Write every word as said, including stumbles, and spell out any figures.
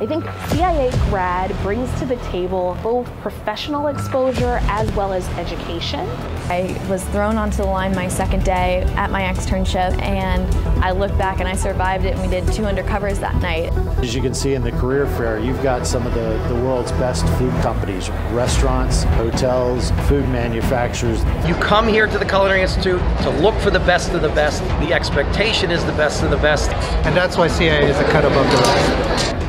I think C I A grad brings to the table both professional exposure as well as education. I was thrown onto the line my second day at my externship, and I look back and I survived it, and we did two undercovers that night. As you can see in the career fair, you've got some of the, the world's best food companies, restaurants, hotels, food manufacturers. You come here to the Culinary Institute to look for the best of the best. The expectation is the best of the best. And that's why C I A is a cut above the rest.